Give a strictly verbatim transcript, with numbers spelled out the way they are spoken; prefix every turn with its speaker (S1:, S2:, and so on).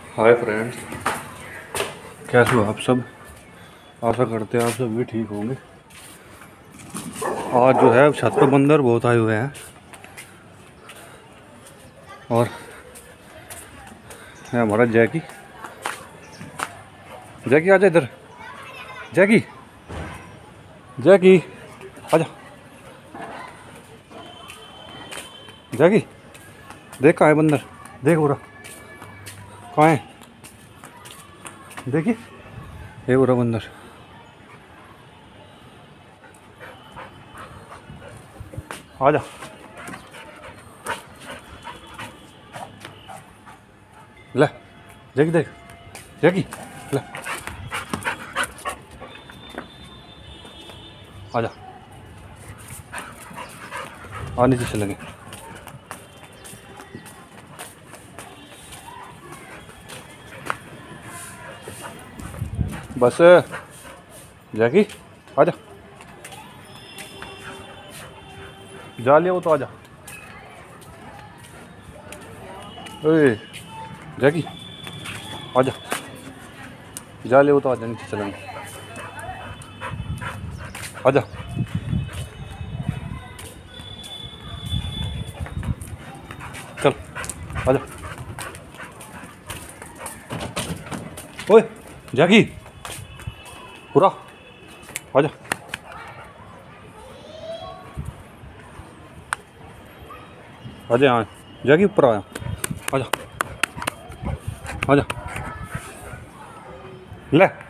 S1: Hi friends, कैसे हो आप सब। आशा करते हैं आप सब भी ठीक होंगे। आज जो है छत पर बंदर बहुत आए हुए हैं और है हमारा जैकी। जैकी आजा इधर। जैकी जैकी आजा। जैकी देख कहाँ है बंदर। देख पूरा कहाँ है। देखिए ये पूरा बंदर। आजा ले। जैकी देख। जैकी ले आजा। आ नीचे चलेंगे। बस जैकी आजा। जा लिया वो तो आजा। ओए जैकी आजा। जा लिया वो तो आजा। नीचे चलेंगे। आजा। चल आजा। ओए जैकी पूरा आजा। आजा यहाँ जैकी ऊपर आया। आजा आजा ले।